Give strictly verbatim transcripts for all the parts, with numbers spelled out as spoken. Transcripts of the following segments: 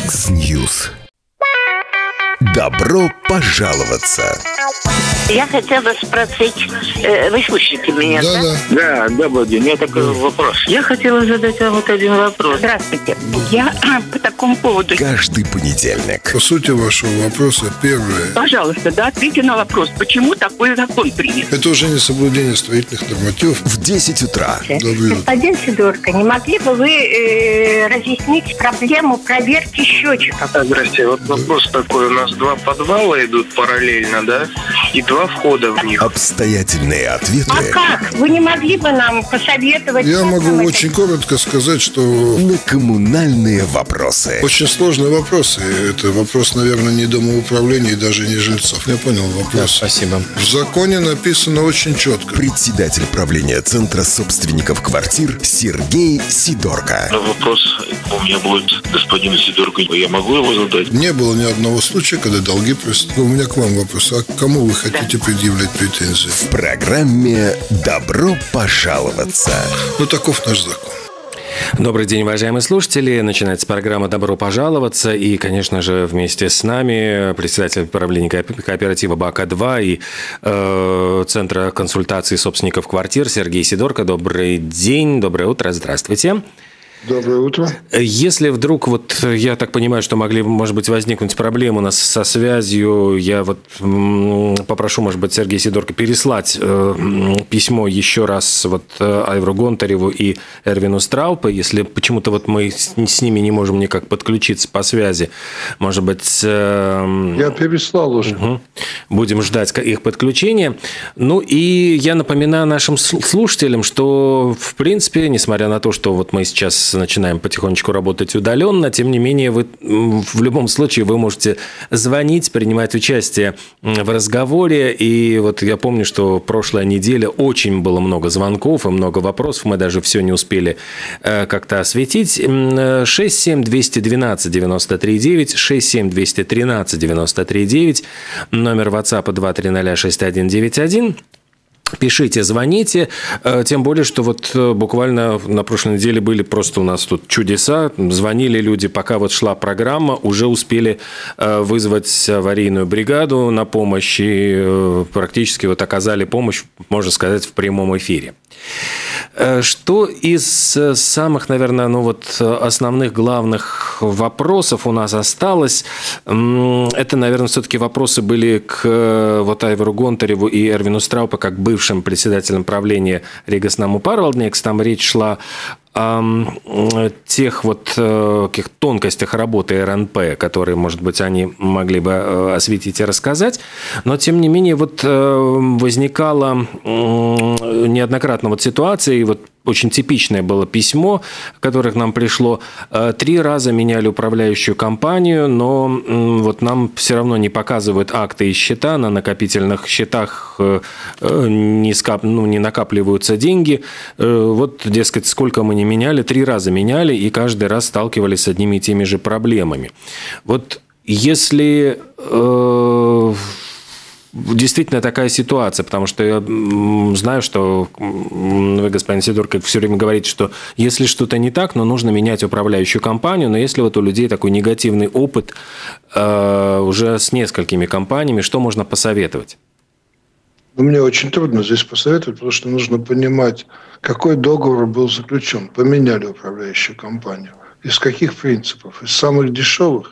Яндекс.Ньюс. Добро пожаловаться! Я хотела спросить, э, вы слышите меня, да? Да, Да, добрый день. У меня такой Да. вопрос. Я хотела задать вам вот один вопрос. Здравствуйте. Я по такому поводу... Каждый понедельник. По сути вашего вопроса, первое, Пожалуйста, да, ответьте на вопрос, почему такой закон принят? это уже не соблюдение строительных нормативов. В десять утра. Добрый утро. Господин Сидорко, не могли бы вы э, разъяснить проблему проверки счетчиков? Здрасте. Вот вопрос такой. У нас два подвала идут параллельно, да? И два входа в них. Обстоятельные ответы А как? Вы не могли бы нам посоветовать? Я как могу нам это- очень коротко сказать, что на коммунальные вопросы. очень сложные вопросы. Это вопрос, наверное, не домоуправления и даже не жильцов. Я понял вопрос. Спасибо. В законе написано очень четко. Председатель правления Центра собственников квартир Сергей Сидорко. Вопрос у меня будет господину Сидорко. Я могу его задать? Не было ни одного случая, когда долги просто... У меня к вам вопрос. А к кому вы хотите предъявлять претензии? В программе «Добро пожаловаться». Ну, таков наш закон. Добрый день, уважаемые слушатели. Начинается программа «Добро пожаловаться». И, конечно же, вместе с нами председатель правления кооператива БАКа-два и э, Центра консультации собственников квартир Сергей Сидорко. Добрый день, доброе утро, здравствуйте. Доброе утро. Если вдруг, вот я так понимаю, что могли, может быть, возникнуть проблемы у нас со связью, я вот м, попрошу, может быть, Сергея Сидорко переслать э, письмо еще раз вот э, Айвару Гонтареву и Эрвину Страупе, если почему-то вот мы с, с ними не можем никак подключиться по связи, может быть... Э, Я переслал уже. Угу. Будем ждать их подключения. Ну и я напоминаю нашим слушателям, что, в принципе, несмотря на то, что вот мы сейчас начинаем потихонечку работать удаленно, тем не менее, вы, в любом случае вы можете звонить, принимать участие в разговоре. И вот я помню, что прошлая неделя очень было много звонков и много вопросов. Мы даже все не успели как-то осветить. шесть семь двести двенадцать девяносто три девять, шесть семь двести тринадцать девяносто три девять, номер WhatsApp два три ноль шесть один девять один. Пишите, звоните, тем более, что вот буквально на прошлой неделе были просто у нас тут чудеса. Звонили люди, пока вот шла программа, уже успели вызвать аварийную бригаду на помощь и практически вот оказали помощь, можно сказать, в прямом эфире. Что из самых, наверное, ну вот основных главных вопросов у нас осталось, это, наверное, все-таки вопросы были к вот Айвару Гонтареву и Эрвину Страупе, как бывшим председателем правления Риgas Namų pārvaldnieks. Там речь шла о тех вот каких тонкостях работы эр эн пэ, которые, может быть, они могли бы осветить и рассказать. Но, тем не менее, вот возникала неоднократно вот ситуация, и вот очень типичное было письмо, которое к нам пришло. Три раза меняли управляющую компанию, но вот нам все равно не показывают акты и счета. На накопительных счетах не, скап... ну, не накапливаются деньги. Вот, дескать, сколько мы не меняли, три раза меняли, и каждый раз сталкивались с одними и теми же проблемами. Вот если... Э... Действительно такая ситуация, потому что я знаю, что вы, господин Сидорко, все время говорите, что если что-то не так, но нужно менять управляющую компанию, но если вот у людей такой негативный опыт э, уже с несколькими компаниями, что можно посоветовать? Мне очень трудно здесь посоветовать, потому что нужно понимать, какой договор был заключен. Поменяли управляющую компанию. Из каких принципов? Из самых дешевых?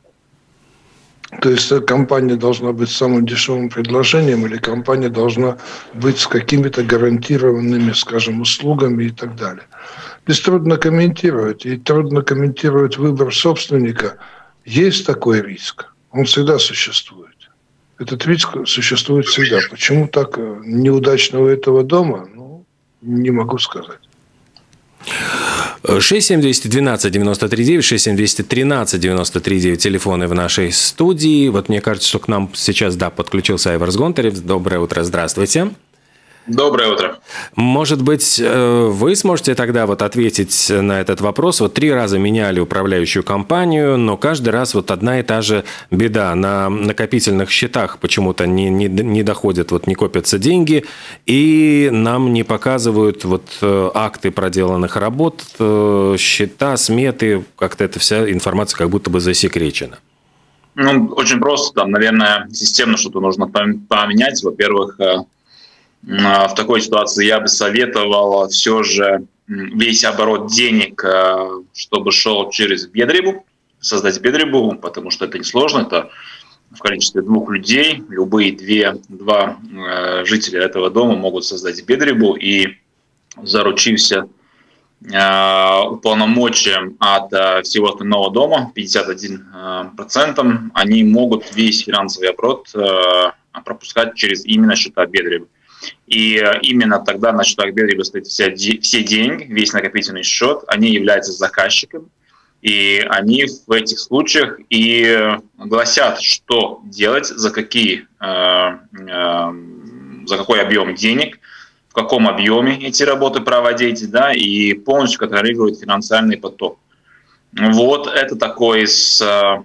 То есть компания должна быть самым дешевым предложением, или компания должна быть с какими-то гарантированными, скажем, услугами и так далее. Здесь трудно комментировать, и трудно комментировать выбор собственника. Есть такой риск, он всегда существует. Этот риск существует всегда. Почему так неудачно у этого дома, ну, не могу сказать. шесть семь двести двенадцать девяносто три девять, шесть семь двести тринадцать девяносто три девять, телефоны в нашей студии. Вот мне кажется, что к нам сейчас, да, подключился Айвар Гонтарев. Доброе утро, здравствуйте. Доброе утро. Может быть, вы сможете тогда вот ответить на этот вопрос. Вот три раза меняли управляющую компанию, но каждый раз вот одна и та же беда. На накопительных счетах почему-то не, не, не доходят, вот не копятся деньги, и нам не показывают вот акты проделанных работ, счета, сметы, как-то эта вся информация как будто бы засекречена. Ну, очень просто. Там, наверное, системно что-то нужно поменять. Во-первых, в такой ситуации я бы советовал все же весь оборот денег, чтобы шел через Бедрибу, создать Бедрибу, потому что это несложно, это в количестве двух людей, любые две, два жителя этого дома могут создать Бедрибу, и заручився уполномочием от всего остального дома, пятьдесят один процент, они могут весь финансовый оборот пропускать через именно счета Бедрибы. И именно тогда на счетах Бедрибы стоят все, все деньги, весь накопительный счет, они являются заказчиком, и они в этих случаях и гласят, что делать, за, какие, э, э, за какой объем денег, в каком объеме эти работы проводить, да, и полностью контролируют финансовый поток. Вот это такой из э,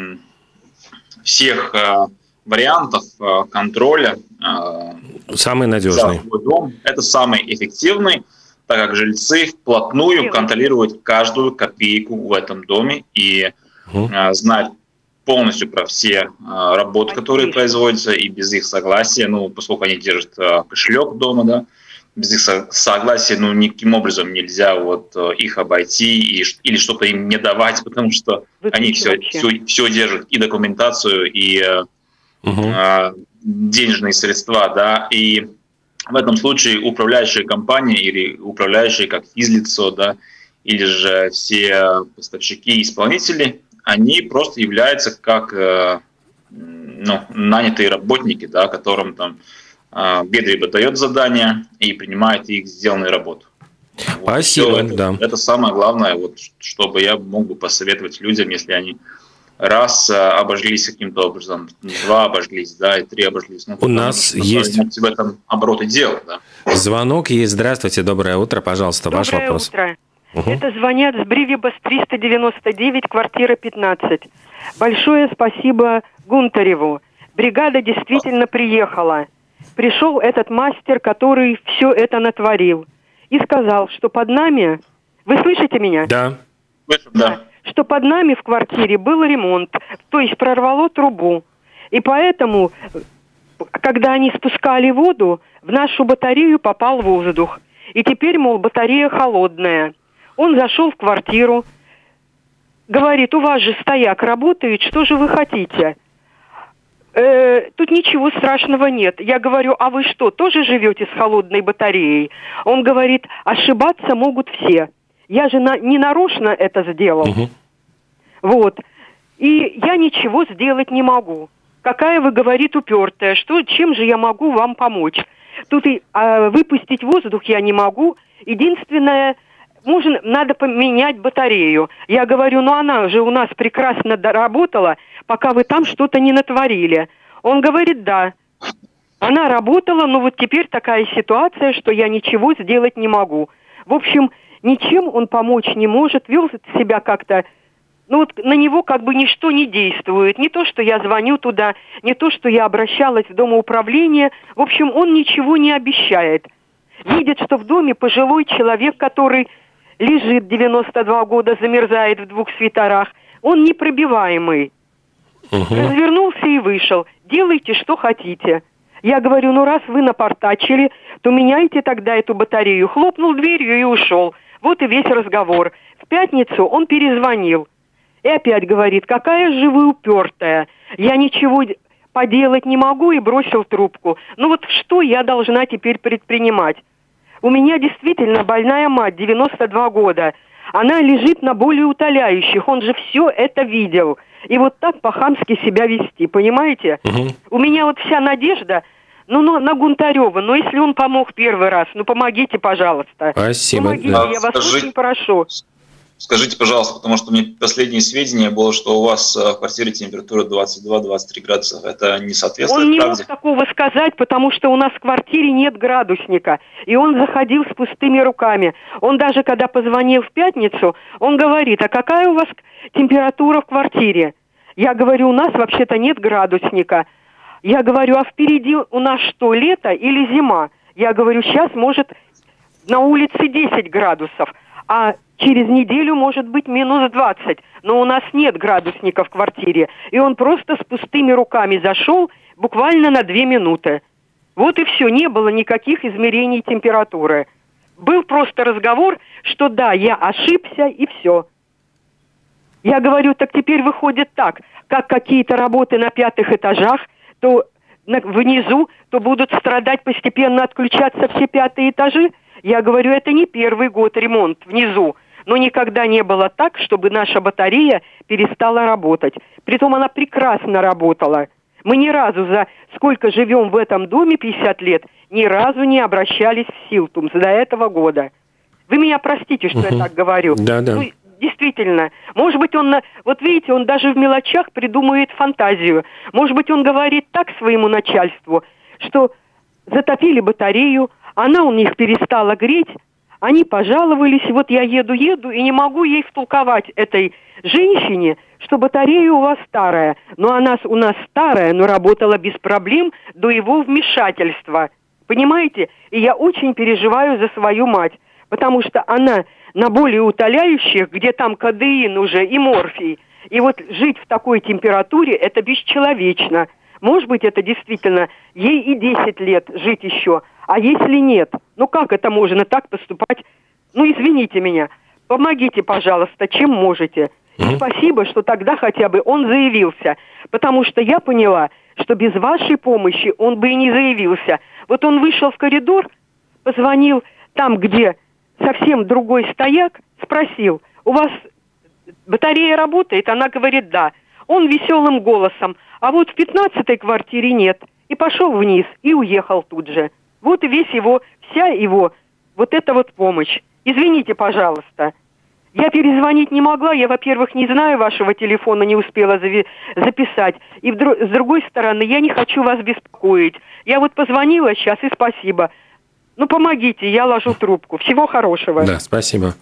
всех э, вариантов э, контроля. Э, самый надежный. Дом. Это самый эффективный, так как жильцы вплотную контролируют каждую копейку в этом доме и угу. э, знать полностью про все э, работы, которые производятся, и без их согласия, ну, поскольку они держат э, кошелек дома, да, без их со- согласия, ну, никаким образом нельзя вот э, их обойти и, или что-то им не давать, потому что Выключи они все, все, все держат, и документацию, и э, угу. э, денежные средства, да, и в этом случае управляющая компания или управляющие как физлицо, да, или же все поставщики и исполнители, они просто являются как э, ну, нанятые работники, да, которым там э, Бедриба дает задания и принимает их сделанную работу. Вот. Спасибо, это, да. Это самое главное, вот, чтобы я мог бы посоветовать людям, если они раз а, обожглись каким-то образом, два обожглись, да, и три обожглись. Ну, у нас есть в этом обороте дела, да. Звонок есть. Здравствуйте, доброе утро, пожалуйста, доброе ваш вопрос. Утро. Угу. Это звонят с Бривибас триста девяносто девять, квартира пятнадцать. Большое спасибо Гунтареву. Бригада действительно приехала. Пришел этот мастер, который все это натворил, и сказал, что под нами... Вы слышите меня? Да. Слышу, да. Что под нами в квартире был ремонт, то есть прорвало трубу. И поэтому, когда они спускали воду, в нашу батарею попал воздух. И теперь, мол, батарея холодная. Он зашел в квартиру, говорит, у вас же стояк работает, что же вы хотите? Э, тут ничего страшного нет. Я говорю, а вы что, тоже живете с холодной батареей? Он говорит, ошибаться могут все. Я же на, не нарочно это сделал. Угу. Вот. И я ничего сделать не могу. Какая вы, говорит, упертая. Что, чем же я могу вам помочь? Тут и а, выпустить воздух я не могу. Единственное, можно, надо поменять батарею. Я говорю, ну она же у нас прекрасно доработала, пока вы там что-то не натворили. Он говорит, да. Она работала, но вот теперь такая ситуация, что я ничего сделать не могу. В общем, ничем он помочь не может, вел себя как-то, ну вот на него как бы ничто не действует. Не то, что я звоню туда, не то, что я обращалась в домоуправление. В общем, он ничего не обещает. Видит, что в доме пожилой человек, который лежит девяносто два года, замерзает в двух свитерах. Он непробиваемый. Угу. Развернулся и вышел. Делайте, что хотите. Я говорю, ну раз вы напортачили, то меняйте тогда эту батарею. Хлопнул дверью и ушел. Вот и весь разговор. В пятницу он перезвонил. И опять говорит, какая же вы упертая. Я ничего поделать не могу, и бросил трубку. Ну вот что я должна теперь предпринимать? У меня действительно больная мать, девяносто два года. Она лежит на болеутоляющих. Он же все это видел. И вот так по-хамски себя вести, понимаете? Угу. У меня вот вся надежда... Ну, ну, на Гунтарева, но если он помог первый раз, ну, помогите, пожалуйста. Спасибо. Помогите, да. я вас Скажи, очень прошу. скажите, пожалуйста, потому что у меня последние сведения было, что у вас в квартире температура двадцать два - двадцать три градуса. Это не соответствует Он не правде? мог такого сказать, потому что у нас в квартире нет градусника. И он заходил с пустыми руками. Он даже когда позвонил в пятницу, он говорит: а какая у вас температура в квартире? Я говорю: у нас вообще-то нет градусника. Я говорю: а впереди у нас что, лето или зима? Я говорю: сейчас может на улице десять градусов, а через неделю может быть минус двадцать. Но у нас нет градусника в квартире. И он просто с пустыми руками зашел буквально на две минуты. Вот и все, не было никаких измерений температуры. Был просто разговор, что да, я ошибся, и все. Я говорю: так теперь выходит так, как какие-то работы на пятых этажах, то на, внизу, то будут страдать, постепенно отключаться все пятые этажи. Я говорю: это не первый год ремонт внизу, но никогда не было так, чтобы наша батарея перестала работать. Притом она прекрасно работала. Мы ни разу за сколько живем в этом доме, пятьдесят лет, ни разу не обращались в Силтумс до этого года. Вы меня простите, что uh-huh. я так говорю. Да, да. Ну, действительно, может быть, он, вот видите, он даже в мелочах придумывает фантазию. Может быть, он говорит так своему начальству, что затопили батарею, она у них перестала греть, они пожаловались, вот я еду-еду и не могу ей втолковать, этой женщине, что батарея у вас старая. Но она у нас старая, но работала без проблем до его вмешательства. Понимаете? И я очень переживаю за свою мать, потому что она на болеутоляющих, где там кадеин уже и морфий. И вот жить в такой температуре – это бесчеловечно. Может быть, это действительно ей и десять лет жить еще. А если нет? Ну как это можно так поступать? Ну извините меня. Помогите, пожалуйста, чем можете. И спасибо, что тогда хотя бы он заявился. Потому что я поняла, что без вашей помощи он бы и не заявился. Вот он вышел в коридор, позвонил там, где совсем другой стояк, спросил: у вас батарея работает? Она говорит: да. Он веселым голосом: а вот в пятнадцатой квартире нет. И пошел вниз, и уехал тут же. Вот и весь его, вся его, вот эта вот помощь. Извините, пожалуйста. Я перезвонить не могла, я, во-первых, не знаю вашего телефона, не успела зави- записать. И вдруг, с другой стороны, я не хочу вас беспокоить. Я вот позвонила сейчас, и спасибо. Ну, помогите, я ложу трубку. Всего хорошего. Да, спасибо.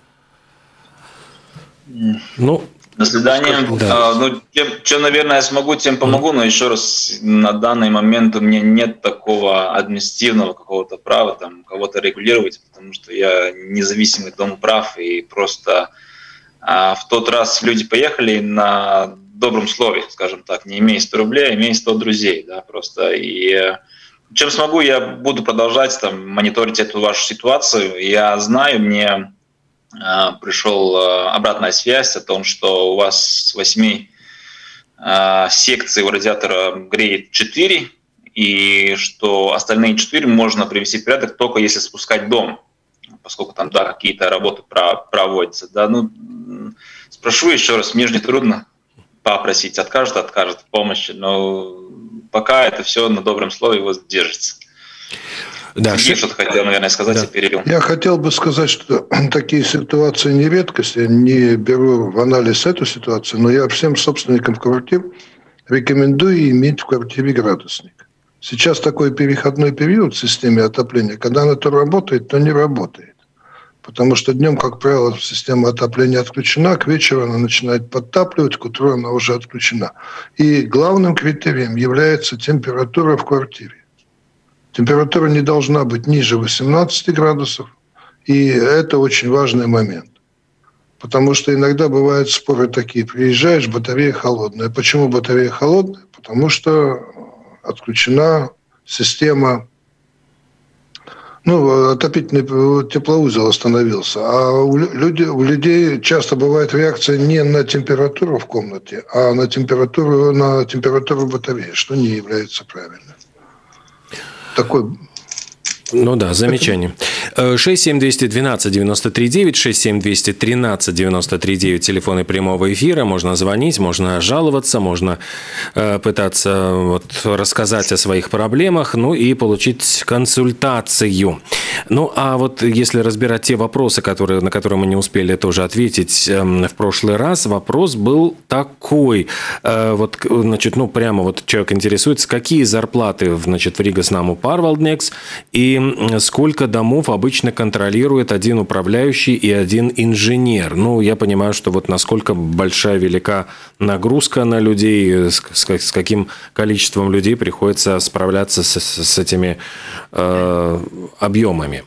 Ну, до свидания. Да. А, ну, чем, чем, наверное, я смогу, тем помогу, но еще раз, на данный момент у меня нет такого административного какого-то права там кого-то регулировать, потому что я независимый домоуправ, и просто а, в тот раз люди поехали на добром слове, скажем так, не имея сто рублей, а имея сто друзей, да, просто. И чем смогу, я буду продолжать там мониторить эту вашу ситуацию. Я знаю, мне пришел обратная связь о том, что у вас с восьми секций у радиатора греет четыре, и что остальные четыре можно привести в порядок только если спускать дом, поскольку там, да, какие-то работы проводятся. Да, ну, спрошу еще раз, мне же не трудно попросить, откажет, откажет в помощи, но пока это все на добром слове вот держится. Да, Сергей что-то хотел, наверное, сказать, да. И перебил. Я хотел бы сказать, что такие ситуации не редкость. Я не беру в анализ эту ситуацию, но я всем собственникам квартир рекомендую иметь в квартире градусник. Сейчас такой переходной период в системе отопления, когда она то работает, то не работает. Потому что днем, как правило, система отопления отключена, к вечеру она начинает подтапливать, к утру она уже отключена. И главным критерием является температура в квартире. Температура не должна быть ниже восемнадцати градусов, и это очень важный момент. Потому что иногда бывают споры такие: приезжаешь, батарея холодная. Почему батарея холодная? Потому что отключена система, ну, отопительный теплоузел остановился. А у, люди, у людей часто бывает реакция не на температуру в комнате, а на температуру, на температуру батареи, что не является правильным. Такой... Ну да, замечание. шесть семь двести двенадцать девяносто три девять, шесть семь двести тринадцать девяносто три девять, телефоны прямого эфира. Можно звонить, можно жаловаться, можно э, пытаться вот, рассказать о своих проблемах, ну и получить консультацию. Ну, а вот если разбирать те вопросы, которые, на которые мы не успели тоже ответить э, в прошлый раз, вопрос был такой. Э, вот, значит, ну, прямо вот человек интересуется, какие зарплаты, значит, в Рīgas Pārvaldnieks и сколько домов обычно контролирует один управляющий и один инженер. Ну, я понимаю, что вот насколько большая, велика нагрузка на людей, с, с каким количеством людей приходится справляться с, с этими э, объемами.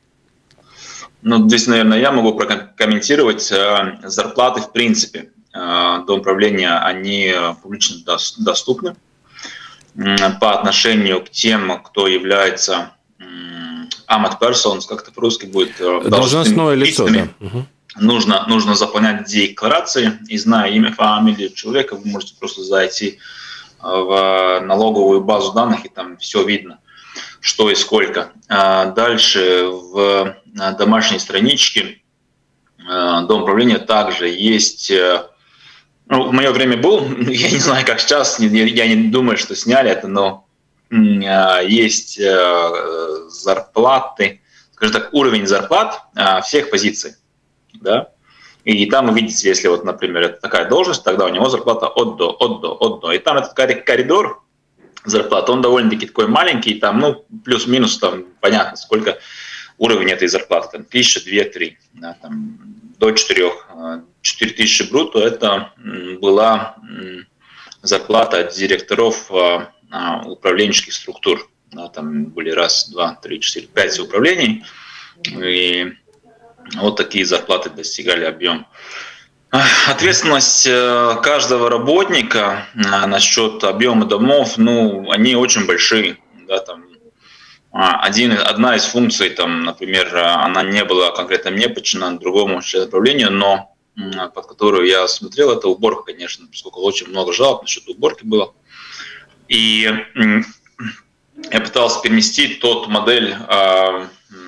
Ну, здесь, наверное, я могу прокомментировать зарплаты в принципе. Домоуправления, они публично доступны по отношению к тем, кто является amatpersonas, как это по-русски будет? Должностное лицо, да. Нужно, нужно заполнять декларации, и зная имя, фамилию человека, вы можете просто зайти в налоговую базу данных, и там все видно, что и сколько. Дальше в домашней страничке Домоуправления также есть... Ну, в мое время был, я не знаю, как сейчас, я не думаю, что сняли это, но есть зарплаты, скажем так, уровень зарплат всех позиций, да, и там вы видите, если вот, например, это такая должность, тогда у него зарплата от до, от до, от до, и там этот коридор зарплат, он довольно-таки такой маленький, там, ну, плюс-минус, там, понятно, сколько уровень этой зарплаты, там, тысяча, две, три, да, там, до четырех, четыре тысячи брутто, это была зарплата директоров управленческих структур. Да, там были раз, два, три, четыре, пять управлений, и вот такие зарплаты достигали объем. Ответственность каждого работника насчет объема домов, ну, они очень большие. Да, там, один, одна из функций, там, например, она не была конкретно мне подчинена, другому члену управления, но под которую я смотрел, это уборка, конечно, поскольку очень много жалоб насчет уборки было. И я пытался перенести тот модель э,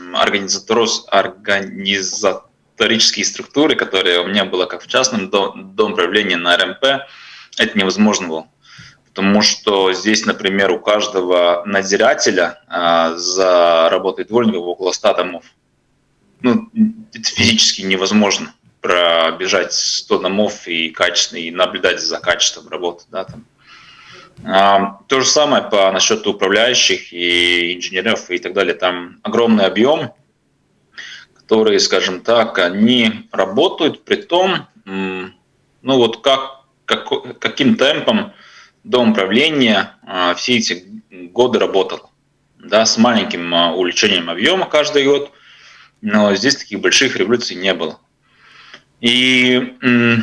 организаторические структуры, которая у меня была как в частном домоуправлении на эр эм пэ, это невозможно было. Потому что здесь, например, у каждого надзирателя э, за работой дворников около ста домов. Ну, это физически невозможно пробежать сто домов и качественно, и наблюдать за качеством работы. Да, там. То же самое по насчет управляющих и инженеров и так далее. Там огромный объем, которые, скажем так, они работают, при том, ну вот как, как, каким темпом домоуправление все эти годы работало. Да, с маленьким увеличением объема каждый год, но здесь таких больших революций не было. И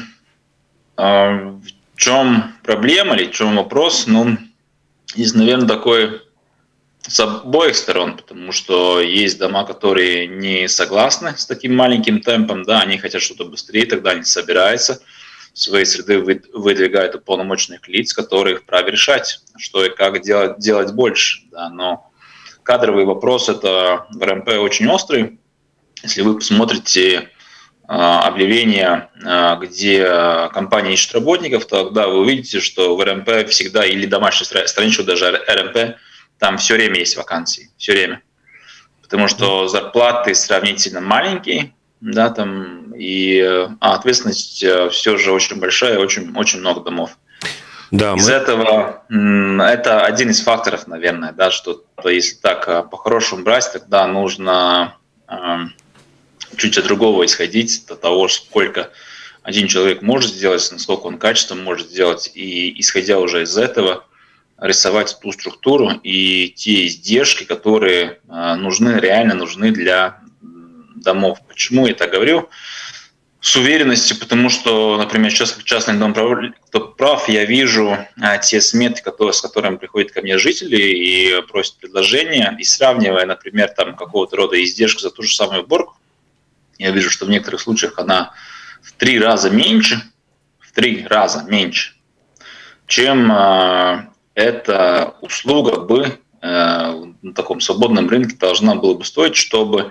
в чем проблема или в чем вопрос? Ну, здесь, наверное, такой с обоих сторон, потому что есть дома, которые не согласны с таким маленьким темпом, да, они хотят что-то быстрее, тогда они собираются, в своей среды выдвигают уполномоченных лиц, которые вправе решать, что и как делать, делать больше. Да. Но кадровый вопрос это в эр эм пэ очень острый. Если вы посмотрите объявления, где компания ищет работников, тогда вы увидите, что в эр эм пэ всегда, или домашняя страничка, даже эр эм пэ, там все время есть вакансии, все время. Потому что зарплаты сравнительно маленькие, да, там, и а ответственность все же очень большая, очень, очень много домов. Да, из мы... этого это один из факторов, наверное, да, что если так по-хорошему брать, тогда нужно чуть от другого исходить, до того, сколько один человек может сделать, насколько он качественно может сделать, и исходя уже из этого рисовать ту структуру и те издержки, которые нужны, реально нужны для домов. Почему я так говорю? С уверенностью, потому что, например, сейчас как частный дом прав, я вижу те сметы, которые, с которыми приходят ко мне жители и просят предложения, и сравнивая, например, там какого-то рода издержку за ту же самую уборку, я вижу, что в некоторых случаях она в три раза меньше, в три раза меньше, чем э, эта услуга бы э, на таком свободном рынке должна была бы стоить, чтобы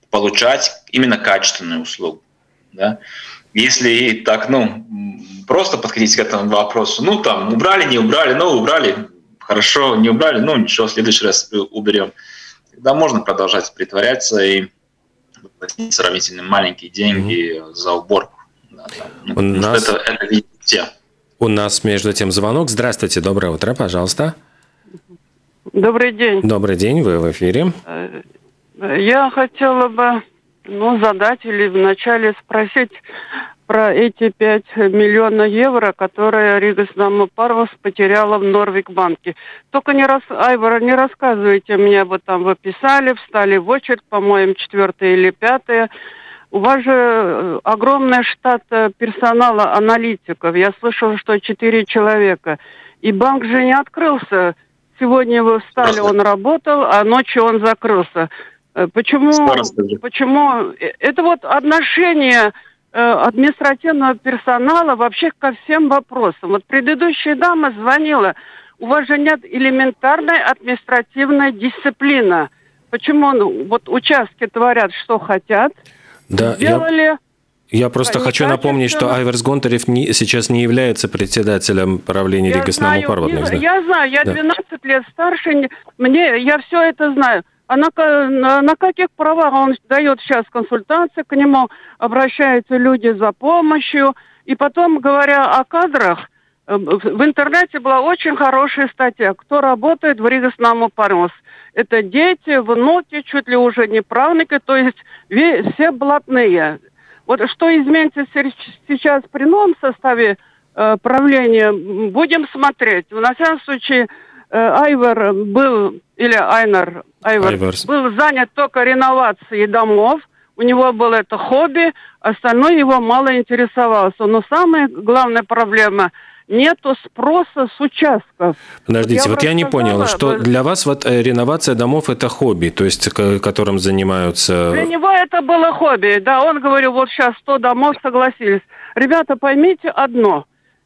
получать именно качественную услугу. Да? Если так, ну, просто подходить к этому вопросу, ну, там, убрали, не убрали, ну, убрали, хорошо, не убрали, ну, ничего, в следующий раз уберем. Тогда можно продолжать притворяться и платить сравнительно маленькие деньги mm-hmm. за уборку. Да, ну, У нас... это, это видят все. У нас, между тем, звонок. Здравствуйте, доброе утро, пожалуйста. Добрый день. Добрый день, вы в эфире. Я хотела бы, ну, задать или вначале спросить про эти пять миллионов евро, которые Рига Снаму Парвус потеряла в Норвик-банке. Только не рас... Айвара, не рассказывайте мне, вот там вы писали, встали в очередь, по-моему, четвертое или пятое. У вас же огромный штат персонала, аналитиков. Я слышала, что четыре человека. И банк же не открылся. Сегодня вы встали, он работал, а ночью он закрылся. Почему? Почему? Это вот отношение административного персонала вообще ко всем вопросам. Вот предыдущая дама звонила. У вас же нет элементарной административной дисциплины. Почему ну, вот участки творят, что хотят? Да, Сделали... я... Я просто а хочу напомнить, что Айверс Гонтарев не, сейчас не является председателем правления Рига Снаму Парвус. Да? Я знаю, я да. двенадцать лет старше, мне, я все это знаю. А на, на, на каких правах он дает сейчас консультации, к нему обращаются люди за помощью. И потом, говоря о кадрах, в интернете была очень хорошая статья, кто работает в Рига Снаму Парвус. Это дети, внуки, чуть ли уже не правнуки, то есть все блатные. Вот что изменится сейчас при новом составе э, правления, будем смотреть. На всяком случае, э, Айвар был, или Айнар, Айвар, был занят только реновацией домов. У него было это хобби, остальное его мало интересовало. Но самая главная проблема – нету спроса с участков. Подождите, вот я, вот я не понял, что для вас вот реновация домов – это хобби, то есть которым занимаются… Для него это было хобби, да, он говорил, вот сейчас сто домов согласились. Ребята, поймите одно,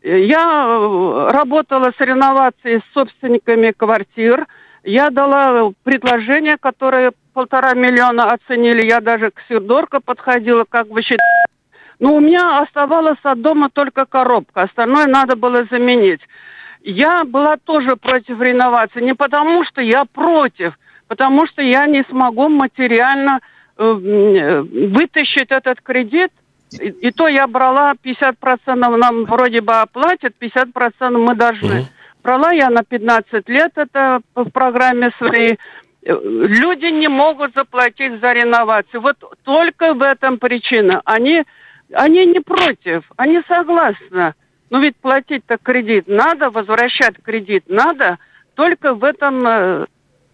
я работала с реновацией с собственниками квартир, я дала предложение, которое полтора миллиона оценили, я даже к Сидорко подходила, как вы считаете. Но у меня оставалась от дома только коробка, остальное надо было заменить. Я была тоже против реновации, не потому что я против, потому что я не смогу материально э, вытащить этот кредит. И, и то я брала пятьдесят процентов, нам вроде бы оплатят, пятьдесят процентов мы должны. Mm-hmm. Брала я на пятнадцать лет это в программе своей. Люди не могут заплатить за реновацию. Вот только в этом причина. Они... Они не против, они согласны. Но ведь платить-то кредит надо, возвращать кредит надо. Только в этом э,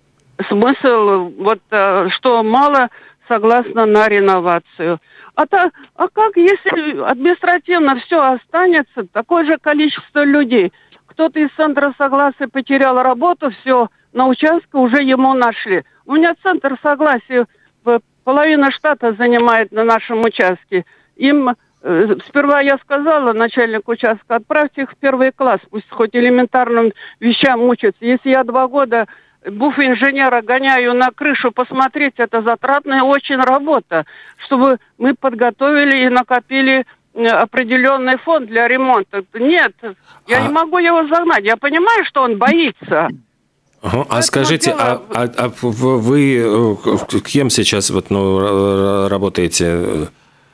смысл, вот, э, что мало согласно на реновацию. А, та, а как, если административно все останется, такое же количество людей? Кто-то из центра согласия потерял работу, все, на участке уже ему нашли. У меня центр согласия половина штата занимает на нашем участке. Им э, сперва я сказала начальнику участка, отправьте их в первый класс, пусть хоть элементарным вещам учатся. Если я два года буф-инженера гоняю на крышу посмотреть, это затратная очень работа, чтобы мы подготовили и накопили определенный фонд для ремонта. Нет, я а... не могу его загнать. Я понимаю, что он боится. Ага. А скажите, дело... а, а, а вы кем сейчас вот, ну, работаете?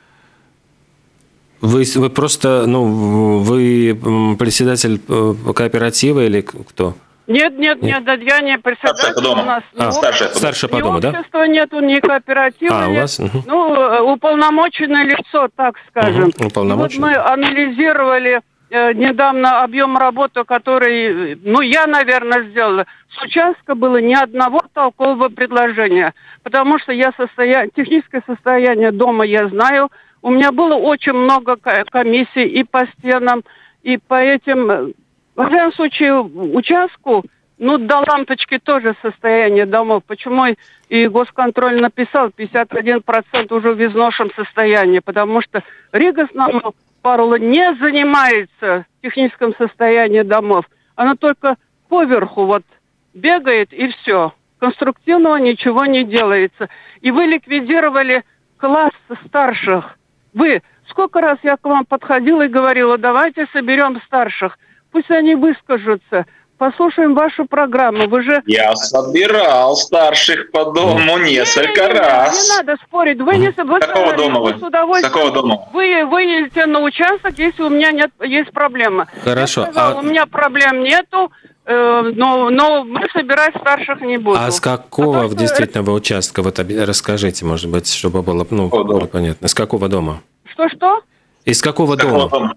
Вы, вы просто, ну, вы председатель кооператива или кто? Нет, нет, нет, нет, я не председатель. Старшая по дому. У нас а, старшая, старшая по дому, да? Ни общества нету, ни кооператива а, нет. У вас? Угу. Ну, уполномоченное лицо, так скажем. Угу. Уполномоченное. Вот мы анализировали э, недавно объем работы, который, ну, я, наверное, сделала. С участка было ни одного толкового предложения, потому что я состоя... техническое состояние дома я знаю. У меня было очень много комиссий и по стенам, и по этим... В любом случае, участку, ну, до лампочки тоже состояние домов. Почему и госконтроль написал пятьдесят один процент уже в изношенном состоянии? Потому что Рига Снаму Парвус не занимается техническим состоянием домов. Она только поверху вот бегает и все. конструктивного ничего не делается. И вы ликвидировали класс старших. Вы, сколько раз я к вам подходила и говорила, давайте соберем старших, пусть они выскажутся. Послушаем вашу программу. Вы же... Я собирал старших по дому несколько не, не, не, раз. Не надо спорить. Вы не... Вы Какого дома вы? С удовольствием... Какого дома? Вы выедете на участок, если у меня нет, есть проблема. Хорошо. Я сказала, а... у меня проблем нету, э, но, но мы собирать старших не будем. А с какого а то, действительно вы участка? Вот расскажите, может быть, чтобы было ну, более понятно. С какого дома? Что-что? Из какого С дома? какого дома?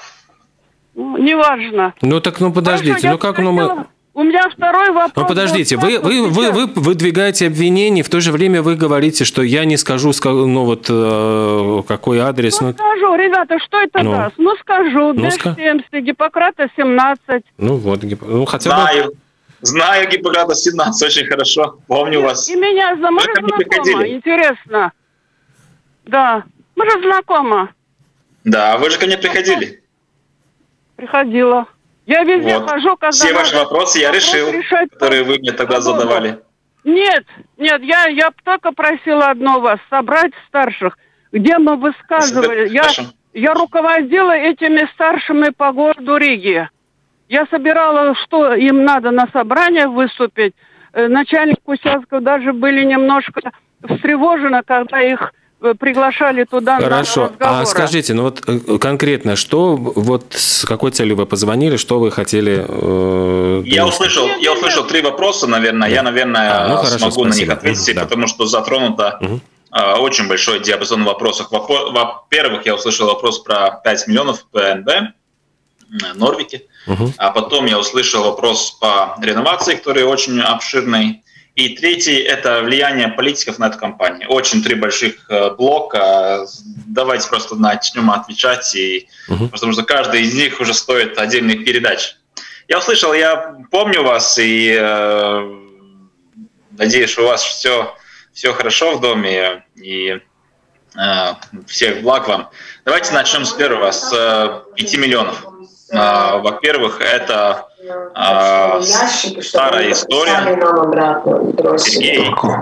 Неважно. Ну так, ну подождите, Хорошо, ну как, ну мы... У меня второй вопрос. Ну подождите, вы, вы, вы, вы выдвигаете обвинения, в то же время вы говорите, что я не скажу, ну вот э, какой адрес. Ну, ну скажу, ребята, что это ну, даст? Ну скажу, ну, Д семьдесят, Гиппократа семнадцать. Ну вот, ну хотя бы... Знаю. Знаю Гиппократа семнадцать, очень хорошо. Помню и, вас. И меня за мы же знакомы, интересно. Да, мы же знакомы. Да, вы же ко мне приходили. Приходила. Я везде вот. хожу, когда... Все ваши вопросы я решил, решать, которые вы мне тогда подобно. задавали. Нет, нет, я, я только просила одно вас, собрать старших, где мы высказывали. Я, я руководила этими старшими по городу Риги. Я собирала, что им надо на собраниях выступить. Начальник участков даже были немножко встревожены, когда их приглашали туда. Хорошо. А скажите, ну вот конкретно, что вот с какой целью вы позвонили, что вы хотели? Э, я услышал, я услышал три вопроса, наверное. Да. Я, наверное, а, ну, хорошо, смогу спасибо. на них ответить, да. потому что затронуто угу. э, очень большой диапазон вопросов. Во-первых, я услышал вопрос про пять миллионов ПНБ Норвике, угу. а потом я услышал вопрос по реновации, который очень обширный. И третий – это влияние политиков на эту кампанию. Очень три больших блока. Давайте просто начнем отвечать, и, угу. потому что каждый из них уже стоит отдельных передач. Я услышал, я помню вас, и э, надеюсь, что у вас все, все хорошо в доме, и э, всех благ вам. Давайте начнем с первого, с э, пяти миллионов. Uh, во-первых, это uh, старая история. Сергей,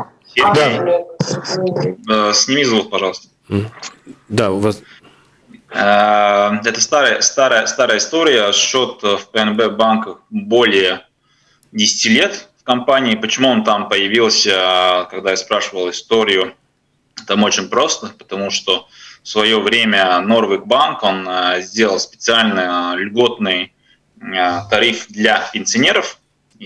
Сергей да. uh, сними звук, пожалуйста. Да, у вас. Uh, это старая, старая, старая история. Счет в ПНБ банках более десяти лет в компании. Почему он там появился, когда я спрашивал историю? Там очень просто, потому что в свое время Норвик Банк, он сделал специально льготный тариф для пенсионеров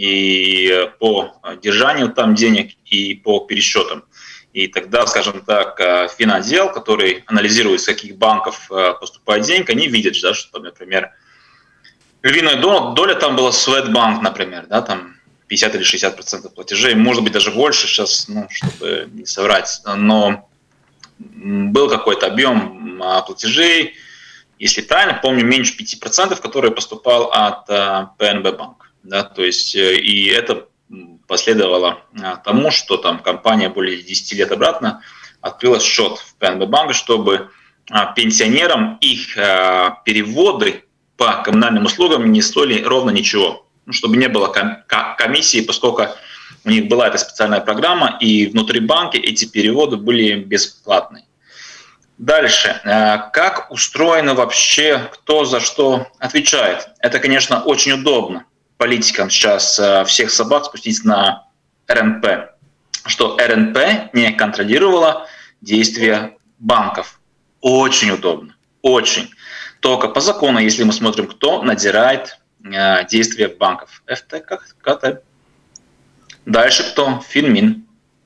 и по держанию там денег, и по пересчетам. И тогда, скажем так, финотдел, который анализирует, с каких банков поступает деньги, они видят, да, что, например, львиная доля там была Swedbank, например, да, там пятьдесят или шестьдесят процентов платежей, может быть, даже больше сейчас, ну, чтобы не соврать, но был какой-то объем платежей, если правильно помню, меньше пяти процентов, который поступал от ПНБ банка. Да, то есть, и это последовало тому, что там компания более десяти лет обратно открыла счет в ПНБ банке, чтобы пенсионерам их переводы по коммунальным услугам не стоили ровно ничего. Ну, чтобы не было комиссии, поскольку у них была эта специальная программа, и внутри банка эти переводы были бесплатные. Дальше. Как устроено вообще, кто за что отвечает? Это, конечно, очень удобно политикам сейчас всех собак спустить на эр эн пэ, что эр эн пэ не контролировала действия банков. Очень удобно. Очень. Только по закону, если мы смотрим, кто надзирает действия банков. эф тэ ка тэ. Дальше кто? Финмин.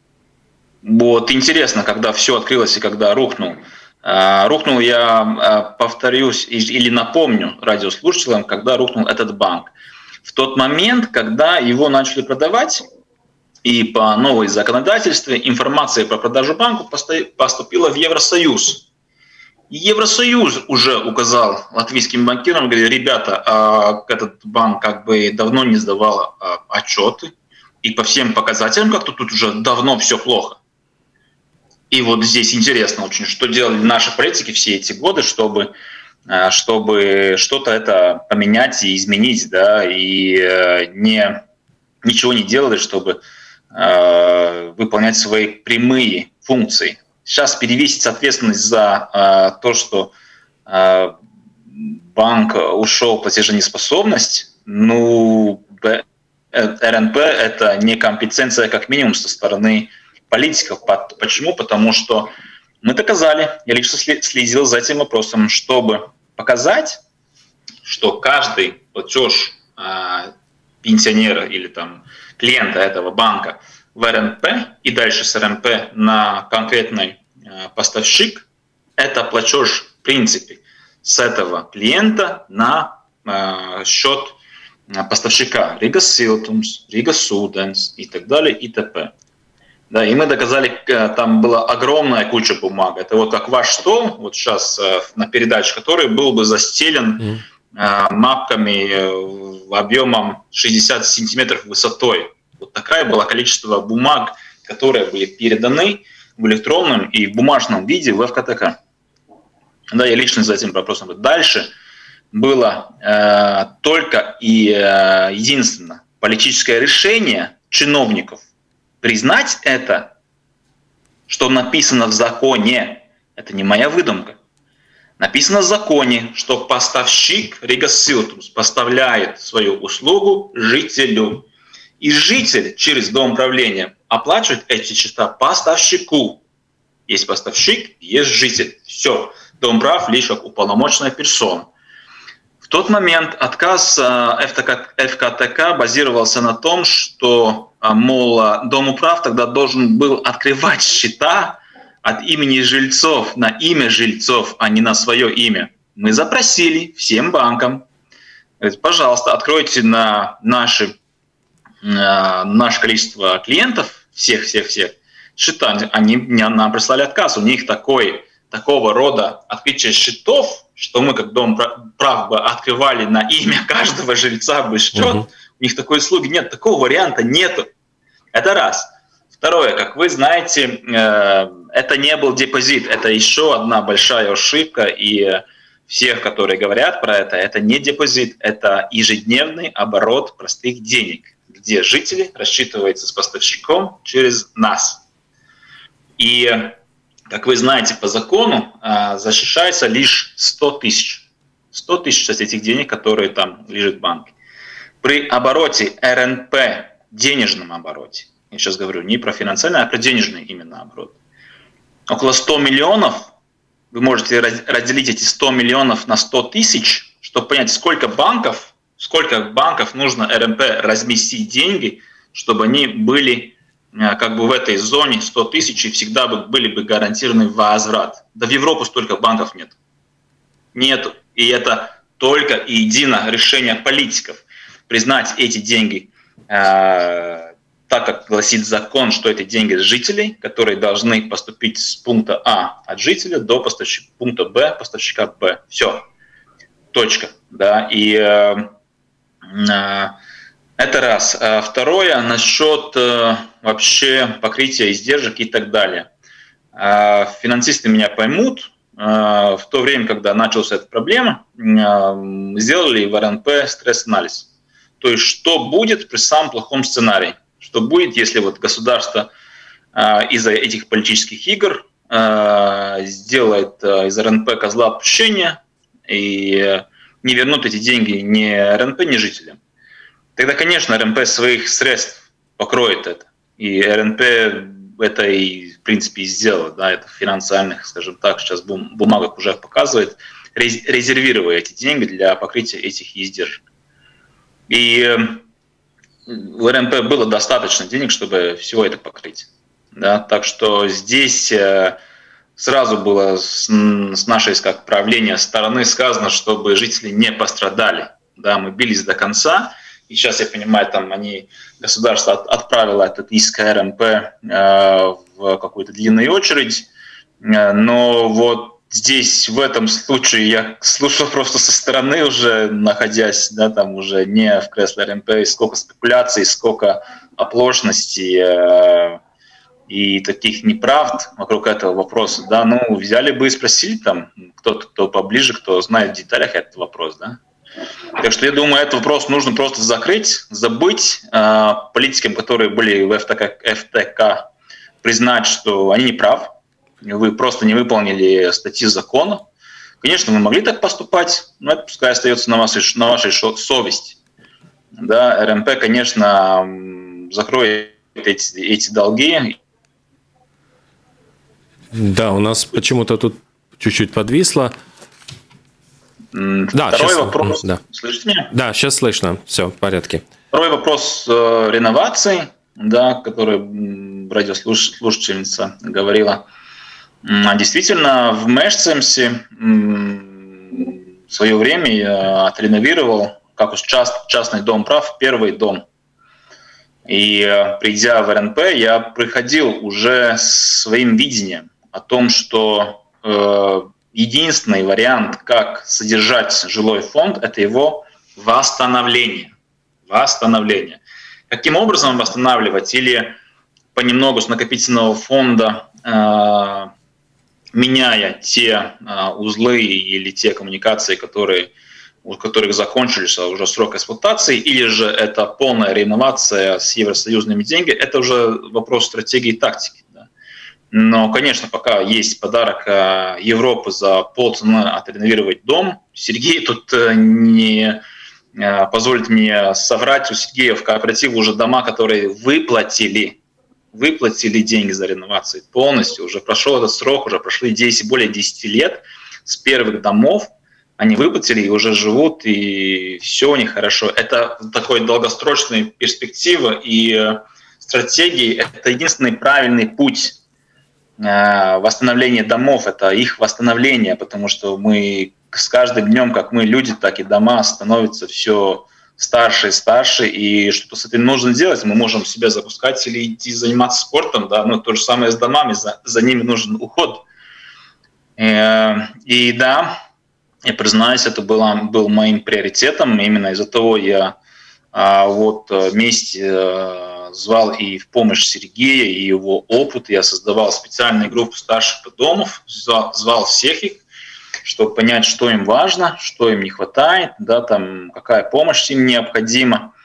Вот интересно, когда все открылось и когда рухнул. Рухнул, я повторюсь или напомню радиослушателям, когда рухнул этот банк. В тот момент, когда его начали продавать, и по новой законодательству информация про продажу банка поступила в Евросоюз. Евросоюз уже указал латвийским банкирам, говорит, ребята, этот банк как бы давно не сдавал отчеты, и по всем показателям как-то тут уже давно все плохо. И вот здесь интересно очень, что делали наши политики все эти годы, чтобы, чтобы что-то это поменять и изменить, да, и не, ничего не делали, чтобы э, выполнять свои прямые функции. Сейчас перевесить ответственность за э, то, что э, банк ушел в платеженеспособность, ну, эр эн пэ – это не компетенция, как минимум, со стороны политиков. Почему? Потому что мы доказали, я лично следил за этим вопросом, чтобы показать, что каждый платеж э, пенсионера или там, клиента этого банка в эр эн пэ и дальше с эр эн пэ на конкретный э, поставщик – это платеж в принципе с этого клиента на э, счет поставщика Рига Силтумс, Рига Суденс и так далее и т.п. Да, и мы доказали, там была огромная куча бумаг. Это вот как ваш стол, вот сейчас на передаче, который был бы застелен mm. мапками объемом шестьдесят сантиметров высотой. Вот такое было количество бумаг, которые были переданы в электронном и в бумажном виде в эф ка тэ ка. Да, я лично за этим вопросом. Дальше было э, только и э, единственно политическое решение чиновников признать это, что написано в законе. Это не моя выдумка. Написано в законе, что поставщик Рига Силтумс поставляет свою услугу жителю. И житель через дом управления оплачивает эти счета поставщику. Есть поставщик, есть житель. Все. Домправ лишь как уполномоченная персона. В тот момент отказ эф ка тэ ка базировался на том, что, мол, Домуправ тогда должен был открывать счета от имени жильцов на имя жильцов, а не на свое имя. Мы запросили всем банкам, пожалуйста, откройте на наши, наше количество клиентов, всех-всех-всех, счета. Они нам прислали отказ. У них такой, такого рода открытие счетов, что мы как Домуправ бы открывали на имя каждого жильца бы счет, uh-huh. у них такой услуги нет, такого варианта нету. Это раз. Второе, как вы знаете, это не был депозит, это еще одна большая ошибка, и всех, которые говорят про это, это не депозит, это ежедневный оборот простых денег, где жители рассчитываются с поставщиком через нас. И как вы знаете, по закону э, защищается лишь сто тысяч. сто тысяч этих денег, которые там лежат в банке. При обороте эр эн пэ, денежном обороте, я сейчас говорю не про финансовый, а про денежный именно оборот, около ста миллионов, вы можете разделить эти сто миллионов на сто тысяч, чтобы понять, сколько банков, сколько банков нужно эр эн пэ разместить деньги, чтобы они были как бы в этой зоне сто тысяч и всегда бы, были бы гарантированы возврат. Да в Европу столько банков нет. Нету. И это только и едино решение политиков. Признать эти деньги, э, так как гласит закон, что это деньги жителей, которые должны поступить с пункта А от жителя до поставщика, пункта Б, поставщика Б. Все. Точка. Да? И э, э, это раз. А второе, насчет э, вообще покрытия издержек и так далее. Э, финансисты меня поймут. Э, в то время, когда началась эта проблема, э, сделали в эр эн пэ стресс-анализ. То есть, что будет при самом плохом сценарии? Что будет, если вот государство э, из-за этих политических игр э, сделает э, из эр эн пэ козла отпущения и э, не вернут эти деньги ни эр эн пэ, ни жителям? Тогда, конечно, эр эн пэ своих средств покроет это. И эр эн пэ это и, в принципе, и сделало. Да, это в финансовых, скажем так, сейчас бум, бумага уже показывает, резервируя эти деньги для покрытия этих издержек. И у эр эн пэ было достаточно денег, чтобы всего это покрыть. Да, так что здесь сразу было с, с нашей, как правления стороны сказано, чтобы жители не пострадали. Да, мы бились до конца. И сейчас, я понимаю, там они, государство от, отправило этот иск эр эн пэ э, в какую-то длинную очередь. Э, но вот здесь, в этом случае, я слушал просто со стороны уже, находясь, да, там уже не в кресле эр эн пэ, сколько спекуляций, сколько оплошностей э, и таких неправд вокруг этого вопроса. Да, ну, взяли бы и спросили там кто-то, кто поближе, кто знает в деталях этот вопрос, да. Так что я думаю, этот вопрос нужно просто закрыть, забыть. Политикам, которые были в эф тэ ка, эф тэ ка, признать, что они не правы, вы просто не выполнили статьи закона. Конечно, вы могли так поступать, но это пускай остается на вашей, на вашей совести. Да, эр эм пэ, конечно, закроет эти, эти долги. Да, у нас почему-то тут чуть-чуть подвисло. Да, Второй сейчас, вопрос. Да. Слышите меня? Да, сейчас слышно. Все, в порядке. Второй вопрос э, реновации, да, который радиослушательница говорила. Действительно, в Мешцемсе в свое время я отреновировал, как уж част, частный дом прав, первый дом. И придя в эр эн пэ, я приходил уже с своим видением о том, что э, единственный вариант, как содержать жилой фонд, это его восстановление. Восстановление. Каким образом восстанавливать? Или понемногу с накопительного фонда, э, меняя те э, узлы или те коммуникации, которые, у которых закончились уже срок эксплуатации, или же это полная реновация с евросоюзными деньгами, это уже вопрос стратегии и тактики. Но, конечно, пока есть подарок Европы за полцены отреновировать дом, Сергей тут не позволит мне соврать, у Сергея в кооперативе уже дома, которые выплатили, выплатили деньги за реновацию полностью. Уже прошел этот срок, уже прошли десять, более десяти лет с первых домов. Они выплатили и уже живут, и все у них хорошо. Это такой долгосрочная перспектива и стратегии. Это единственный правильный путь восстановления домов, это их восстановление, потому что мы с каждым днем, как мы люди, так и дома становятся все старше и старше, и что-то с этим нужно делать. Мы можем себя запускать или идти заниматься спортом, да, но то же самое с домами, за, за ними нужен уход. И, и да, я признаюсь, это было, был моим приоритетом, именно из-за того я а, вот вместе звал и в помощь Сергея, и его опыт. Я создавал специальную группу старших домов, звал, звал всех их, чтобы понять, что им важно, что им не хватает, да, там, какая помощь им необходима.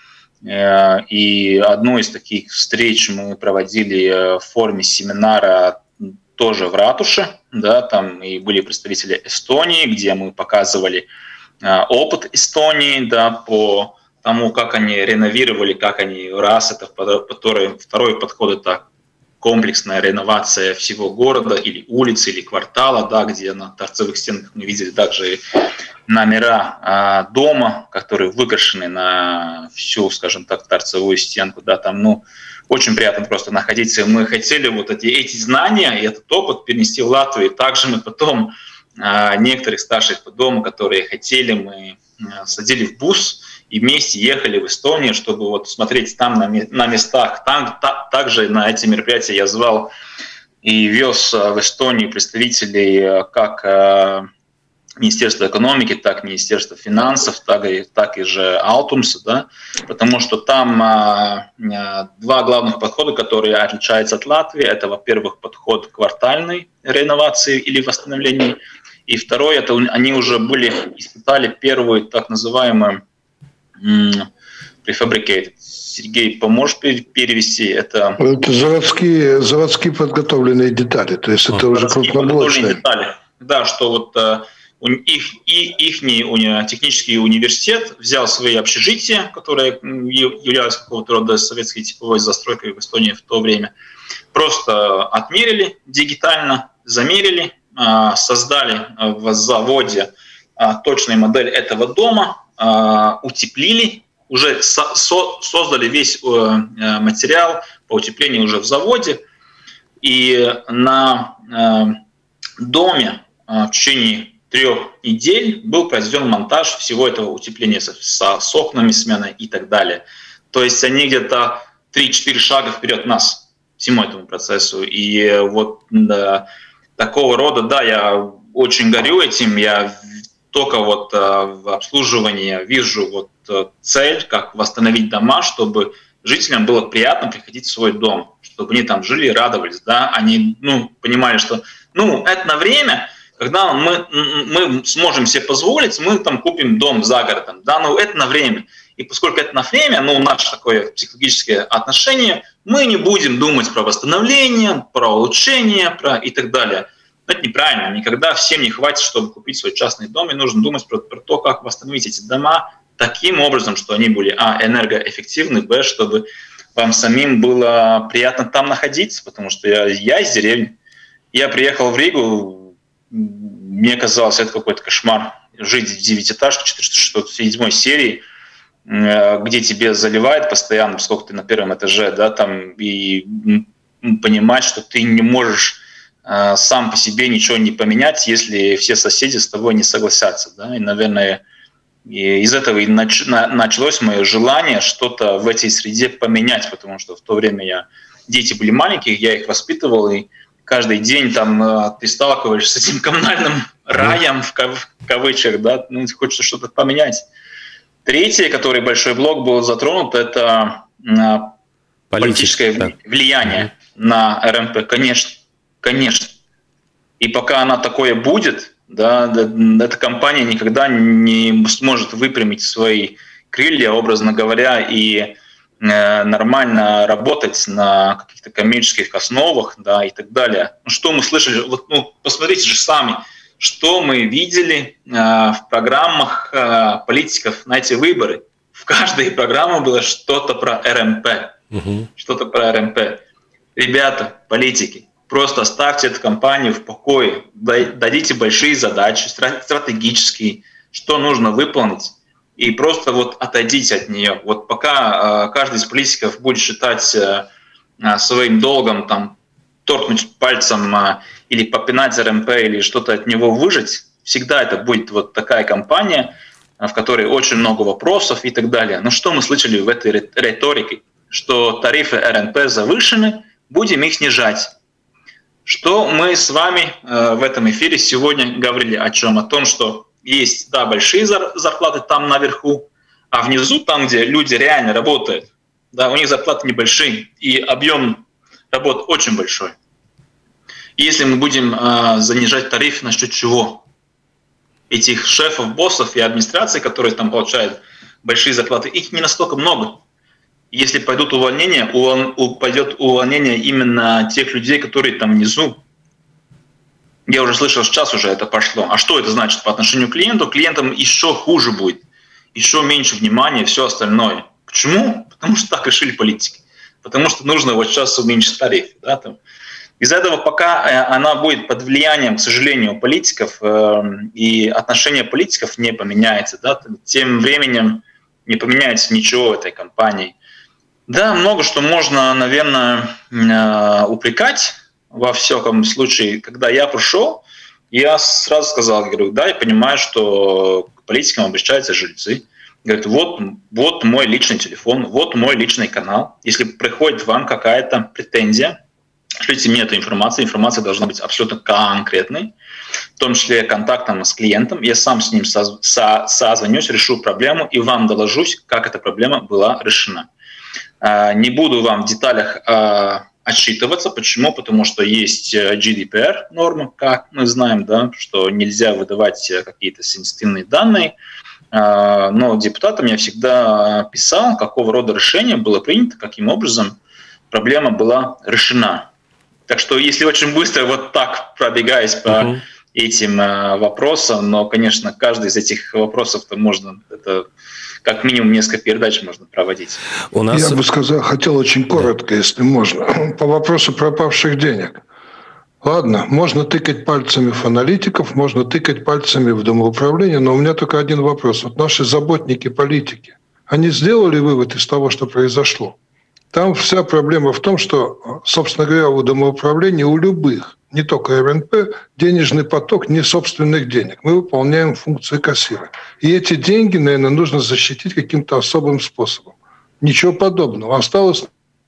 И одну из таких встреч мы проводили в форме семинара тоже в ратуше, да, там и были представители Эстонии, где мы показывали опыт Эстонии, да, по тому, как они реновировали, как они, раз, это второй, второй подход, это комплексная реновация всего города или улицы, или квартала, да, где на торцевых стенах мы видели также номера а, дома, которые выкрашены на всю, скажем так, торцевую стенку, да, там, ну, очень приятно просто находиться. Мы хотели вот эти, эти знания и этот опыт перенести в Латвию. Также мы потом а, некоторых старших по дому, которые хотели, мы а, садили в бус и вместе ехали в Эстонию, чтобы вот смотреть там на, на местах. Там, та, также на эти мероприятия я звал и вез в Эстонию представителей как Министерства экономики, так и Министерства финансов, так и, так и же Алтумса, да, потому что там а, два главных подхода, которые отличаются от Латвии. Это, во-первых, подход квартальной реновации или восстановления, и второй, это они уже были, испытали первую так называемую prefabricated. Сергей, поможешь перевести это? Это заводские, заводские подготовленные детали, то есть это уже крупноблочные детали. Да, что вот uh, их, и, их технический университет взял свои общежития, которые являлись какого-то рода советской типовой застройкой в Эстонии в то время, просто отмерили дигитально, замерили, uh, создали в заводе uh, точную модель этого дома, утеплили, уже со, со, создали весь э, материал по утеплению уже в заводе. И на э, доме э, в течение трех недель был произведен монтаж всего этого утепления со, со с окнами, сменой и так далее. То есть они где-то три-четыре шага вперед нас всему этому процессу. И вот да, такого рода, да, я очень горю этим, я только вот э, в обслуживании вижу вот э, цель, как восстановить дома, чтобы жителям было приятно приходить в свой дом, чтобы они там жили и радовались, да, они, ну, понимали, что, ну, это на время, Когда мы, мы сможем себе позволить, мы там купим дом за городом, да, но это на время. И поскольку это на время, ну, наше такое психологическое отношение, мы не будем думать про восстановление, про улучшение, про и так далее. Это неправильно. Никогда всем не хватит, чтобы купить свой частный дом, и нужно думать про, про то, как восстановить эти дома таким образом, что они были, а, энергоэффективны, б, чтобы вам самим было приятно там находиться, потому что я, я из деревни. Я приехал в Ригу, мне казалось, это какой-то кошмар. Жить в девятиэтажке четыреста шестьдесят седьмой серии, где тебе заливает постоянно, поскольку ты на первом этаже, да, там, и понимать, что ты не можешь э, сам по себе ничего не поменять, если все соседи с тобой не согласятся, да, и, наверное, и из этого и нач, на, началось мое желание что-то в этой среде поменять, потому что в то время я, дети были маленькие, я их воспитывал, и каждый день там э, ты сталкиваешься с этим коммунальным раем, в, кав, в кавычках, да, ну, хочется что-то поменять. Третье, который большой блок был затронут, это политическое да. влияние на эр эм пэ. Конечно, конечно. И пока она такое будет, да, эта компания никогда не сможет выпрямить свои крылья, образно говоря, и э, нормально работать на каких-то коммерческих основах, да, и так далее. Ну, что мы слышали? Вот, ну, посмотрите же сами. Что мы видели э, в программах э, политиков на эти выборы? В каждой программе было что-то про эр эм пэ. Uh-huh. Что-то про эр эм пэ. Ребята, политики, просто оставьте эту компанию в покое. Дадите большие задачи, стратегические, что нужно выполнить. И просто вот отойдите от нее. Вот пока э, каждый из политиков будет считать э, своим долгом там, торкнуть пальцем э, или попинать эр эм пэ, или что-то от него выжать, всегда это будет вот такая компания, в которой очень много вопросов и так далее. Но что мы слышали в этой риторике? Что тарифы эр эм пэ завышены, будем их снижать. Что мы с вами э, в этом эфире сегодня говорили о чем? О том, что есть, да, большие зарплаты там наверху, а внизу, там, где люди реально работают, да, у них зарплаты небольшие, и объем работ очень большой. Если мы будем э, занижать тарифы, насчет чего? Этих шефов, боссов и администрации, которые там получают большие зарплаты, их не настолько много. Если пойдут увольнения, пойдет увольнение именно тех людей, которые там внизу. Я уже слышал, сейчас уже это пошло. А что это значит по отношению к клиенту? Клиентам еще хуже будет, еще меньше внимания и все остальное. Почему? Потому что так решили политики. Потому что нужно вот сейчас уменьшить тариф. Да, там. Из-за этого пока она будет под влиянием, к сожалению, политиков, э, и отношение политиков не поменяется, да, тем временем не поменяется ничего в этой компании. Да, много что можно, наверное, э, упрекать. Во всяком случае, когда я пришел, я сразу сказал, говорю, да, я понимаю, что к политикам обращаются жильцы. Говорят, вот, вот мой личный телефон, вот мой личный канал. Если приходит вам какая-то претензия, шлите мне эту информацию. Информация должна быть абсолютно конкретной, в том числе контактом с клиентом. Я сам с ним со- со- созвонюсь, решу проблему и вам доложусь, как эта проблема была решена. Не буду вам в деталях отчитываться. Почему? Потому что есть джи ди пи ар нормы, как мы знаем, да, что нельзя выдавать какие-то сенситивные данные. Но депутатам я всегда писал, какого рода решение было принято, каким образом проблема была решена. Так что если очень быстро вот так пробегаясь по uh-huh. этим э, вопросам, но, конечно, каждый из этих вопросов-то можно, это как минимум несколько передач можно проводить. У нас... Я бы сказал, хотел очень коротко, если можно, по вопросу пропавших денег. Ладно, можно тыкать пальцами в аналитиков, можно тыкать пальцами в домоуправление, но у меня только один вопрос. Вот наши заботники политики, они сделали вывод из того, что произошло? Там вся проблема в том, что, собственно говоря, у домоуправления, у любых, не только эр эн пэ, денежный поток не собственных денег. Мы выполняем функции кассира. И эти деньги, наверное, нужно защитить каким-то особым способом. Ничего подобного. Осталось...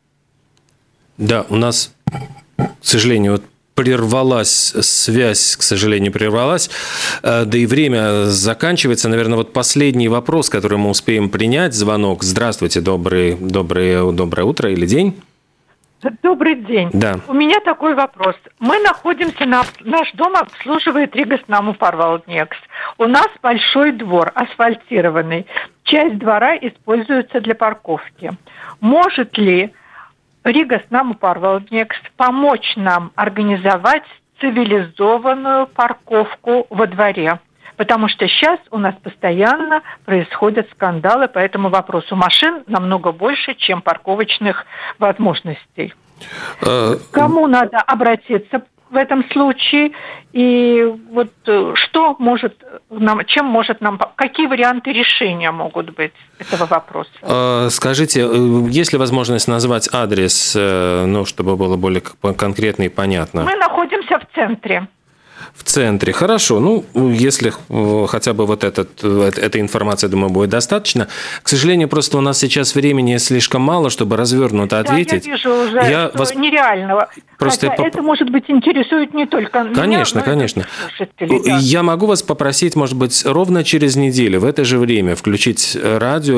Да, у нас, к сожалению, вот прервалась связь, к сожалению, прервалась, да и время заканчивается. Наверное, вот последний вопрос, который мы успеем принять, звонок. Здравствуйте, добрый, добрый, доброе утро или день. Добрый день. Да. У меня такой вопрос. Мы находимся на... Наш дом обслуживает Ригас Наму Парвалднекс. У нас большой двор, асфальтированный. Часть двора используется для парковки. Может ли Ригас Наму Парвалднекс помочь нам организовать цивилизованную парковку во дворе? Потому что сейчас у нас постоянно происходят скандалы по этому вопросу. Машин намного больше, чем парковочных возможностей. К кому надо обратиться в этом случае? И вот что может нам, чем может нам, какие варианты решения могут быть этого вопроса? Скажите, есть ли возможность назвать адрес, ну, чтобы было более конкретно и понятно? Мы находимся в центре. В центре. Хорошо. Ну, если хотя бы вот этот, эта информация, думаю, будет достаточно. К сожалению, просто у нас сейчас времени слишком мало, чтобы развернуто ответить. Да, я вижу уже, я что вас... нереального. Просто Хотя я... это, может быть, интересует не только конечно, меня, конечно. Конечно. Да. Я могу вас попросить, может быть, ровно через неделю в это же время включить радио,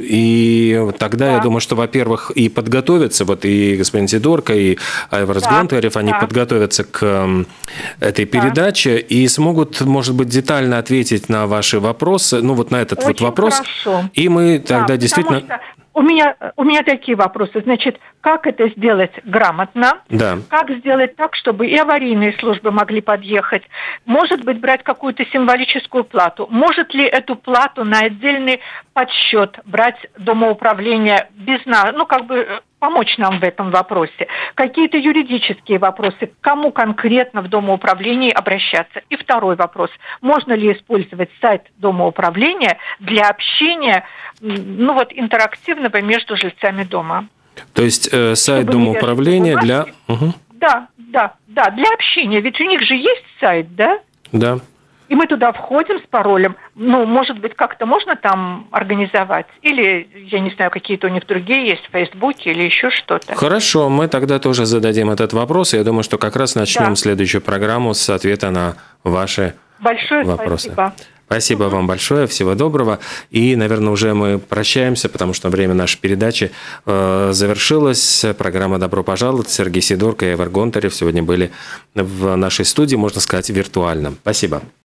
и тогда, да. я думаю, что, во-первых, и подготовиться, вот и господин Сидорко, и Айварс да. Гонтарев, они да. подготовятся к этой передаче да. и смогут, может быть, детально ответить на ваши вопросы, ну, вот на этот Очень вот вопрос. Хорошо. И мы тогда да, действительно... У меня, у меня такие вопросы. Значит, как это сделать грамотно? Да. Как сделать так, чтобы и аварийные службы могли подъехать? Может быть, брать какую-то символическую плату? Может ли эту плату на отдельный подсчет брать домоуправление без нас? Ну, как бы помочь нам в этом вопросе. Какие-то юридические вопросы. К кому конкретно в домоуправлении обращаться? И второй вопрос. Можно ли использовать сайт домоуправления для общения, ну вот, интерактивного между жильцами дома? То есть э, сайт Чтобы домоуправления для... Угу. Да, да, да, для общения. Ведь у них же есть сайт, да? Да. И мы туда входим с паролем. Ну, может быть, как-то можно там организовать? Или, я не знаю, какие-то у них другие есть в Фейсбуке или еще что-то. Хорошо, мы тогда тоже зададим этот вопрос. Я думаю, что как раз начнем да. следующую программу с ответа на ваши Большое вопросы. Спасибо. Спасибо угу. вам большое, всего доброго. И, наверное, уже мы прощаемся, потому что время нашей передачи э, завершилось. Программа «Добро пожаловать». Сергей Сидорко и Айвар Гонтарев сегодня были в нашей студии, можно сказать, виртуально. Спасибо.